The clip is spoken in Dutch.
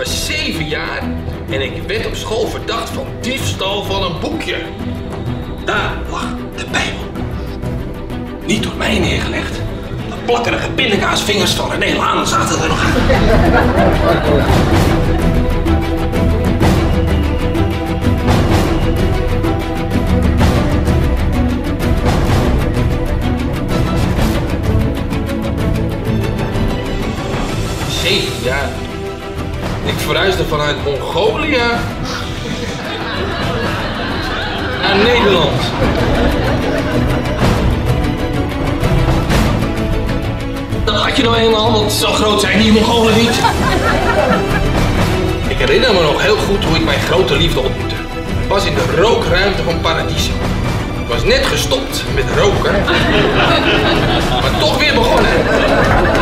was 7 jaar en ik werd op school verdacht van diefstal van een boekje. Daar lag de Bijbel. Niet door mij neergelegd. De plakkerige pindakaasvingers van René Laan zaten er nog in. Ja, ik verhuisde vanuit Mongolië naar Nederland. Dat had je nou eenmaal, want zo groot zijn die Mongolen niet. Ik herinner me nog heel goed hoe ik mijn grote liefde ontmoette. Het was in de rookruimte van Paradiso. Ik was net gestopt met roken, maar toch weer begonnen.